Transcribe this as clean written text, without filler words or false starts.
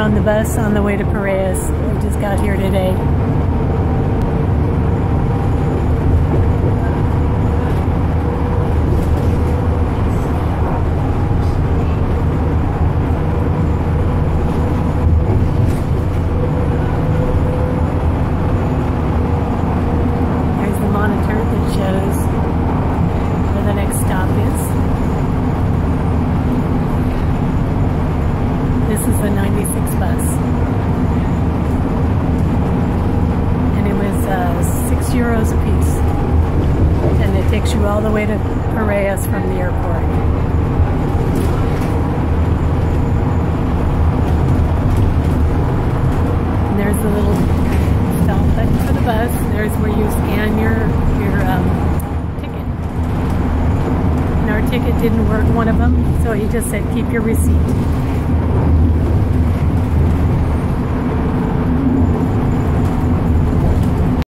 on the bus on the way to Piraeus. We just got here today. There's the monitor that shows where the next stop is. This is the 96 bus, and it was €6 a piece, and it takes you all the way to Piraeus from the airport. And there's the little stop button for the bus. There's where you scan your ticket. And our ticket didn't work, one of them, so he just said keep your receipt.